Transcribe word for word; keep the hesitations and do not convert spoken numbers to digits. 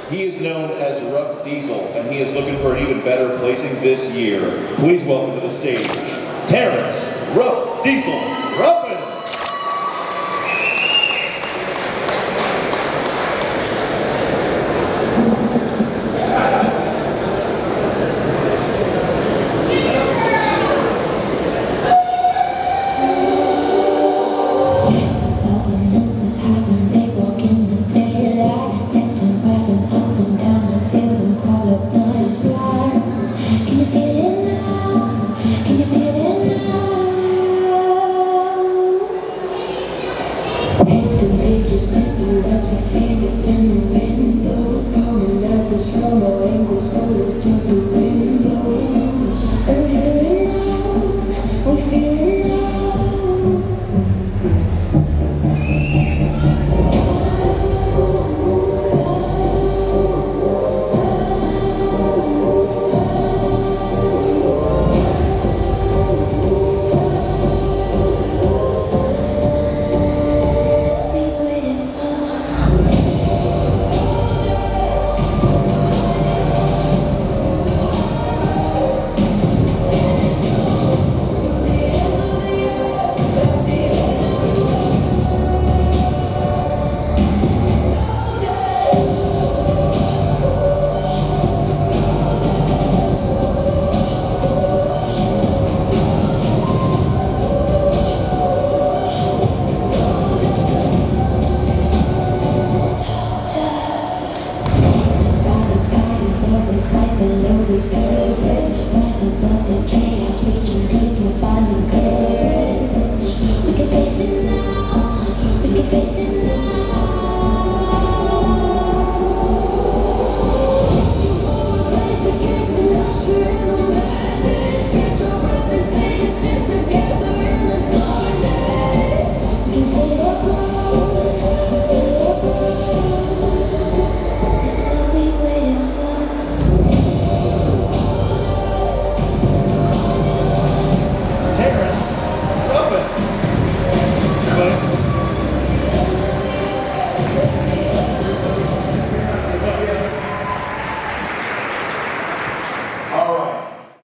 He is known as Ruff Diesel, and he is looking for an even better placing this year. Please welcome to the stage, Terrence Ruff Diesel Ruffin. Below the surface.